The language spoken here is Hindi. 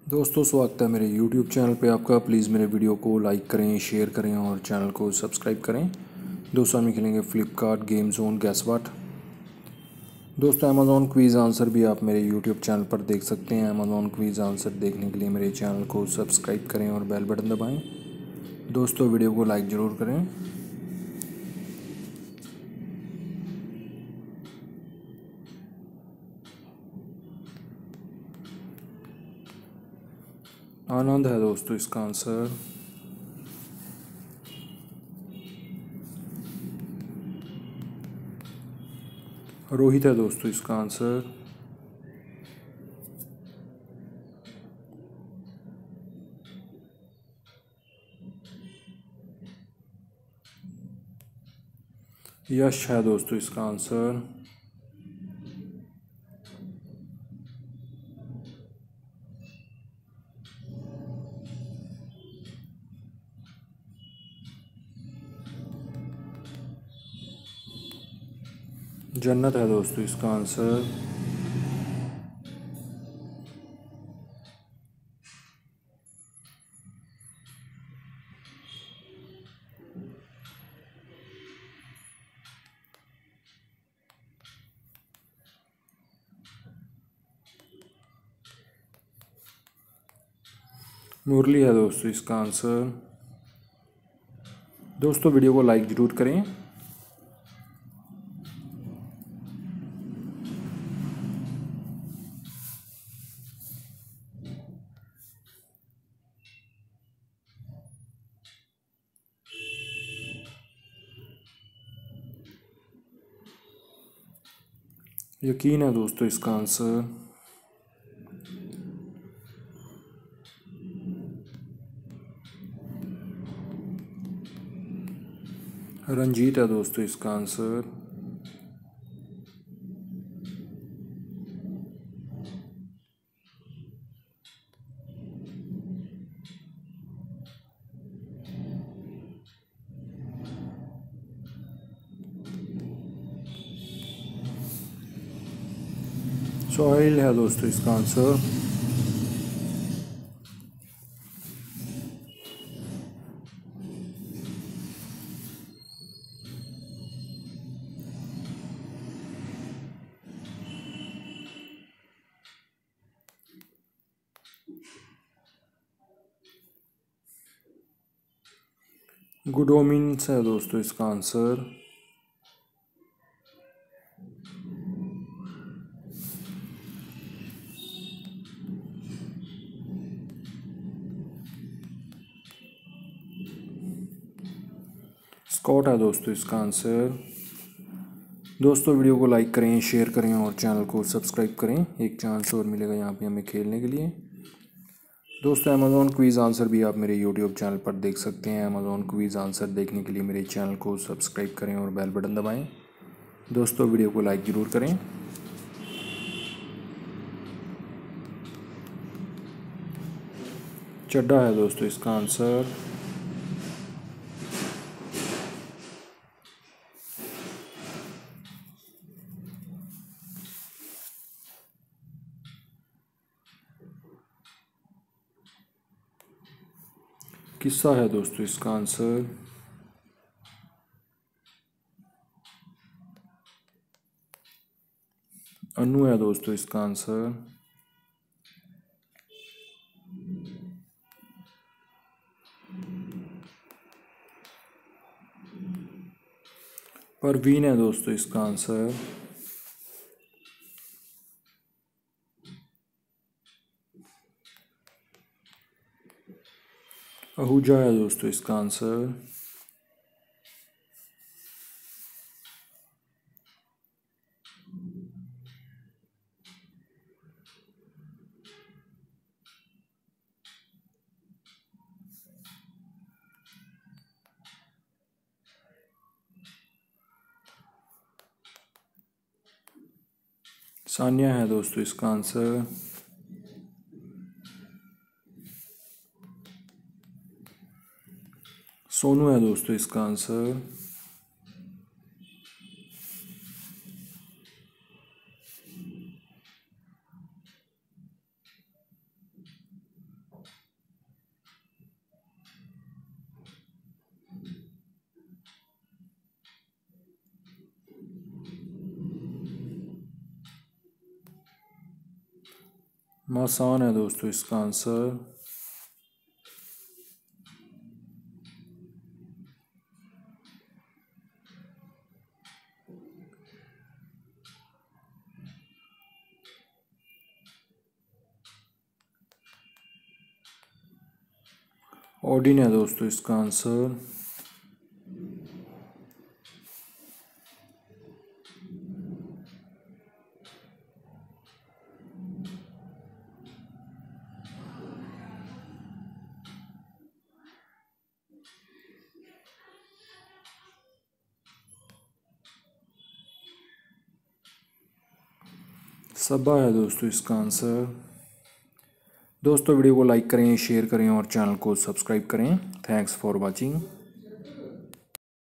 दोस्तों स्वागत है मेरे YouTube चैनल पे आपका। प्लीज़ मेरे वीडियो को लाइक करें, शेयर करें और चैनल को सब्सक्राइब करें। दोस्तों हम खेलेंगे Flipkart game zone guess what. दोस्तों अमेज़ॉन क्विज़ आंसर भी आप मेरे YouTube चैनल पर देख सकते हैं। अमेज़ॉन क्विज़ आंसर देखने के लिए मेरे चैनल को सब्सक्राइब करें और बेल बटन दबाएँ। दोस्तों वीडियो को लाइक ज़रूर करें। आनंद है दोस्तों इसका आंसर। रोहित है दोस्तों इसका आंसर। यश है दोस्तों इसका आंसर। जन्नत है दोस्तों इसका आंसर। मुरली है दोस्तों इसका आंसर। दोस्तों वीडियो को लाइक ज़रूर करें। यकीन है दोस्तों इसका आंसर। रंजीत है दोस्तों इसका आंसर। सोहेल है दोस्तों इसका आंसर। गुडोमिन्स है दोस्तों इसका आंसर। स्कॉट है दोस्तों इसका आंसर। दोस्तों वीडियो को लाइक करें, शेयर करें और चैनल को सब्सक्राइब करें। एक चांस और मिलेगा यहाँ पे हमें खेलने के लिए। दोस्तों अमेज़ॉन क्विज़ आंसर भी आप मेरे यूट्यूब चैनल पर देख सकते हैं। अमेज़ॉन क्विज़ आंसर देखने के लिए मेरे चैनल को सब्सक्राइब करें और बेल बटन दबाएं। दोस्तों वीडियो को लाइक ज़रूर करें। चड्डा है दोस्तों इसका आंसर। किस्सा है दोस्तों इसका आंसर। अनु है दोस्तों इसका आंसर। परवीन है दोस्तों इसका आंसर। आहूजा है दोस्तों इसका आंसर। सानिया है दोस्तों इसका आंसर। सोनू है दोस्तों इसका आंसर। आसान है दोस्तों इसका आंसर। ओडिन है दोस्तों इसका आंसर। सबा है दोस्तों इसका आंसर। दोस्तों वीडियो को लाइक करें, शेयर करें और चैनल को सब्सक्राइब करें। Thanks for watching.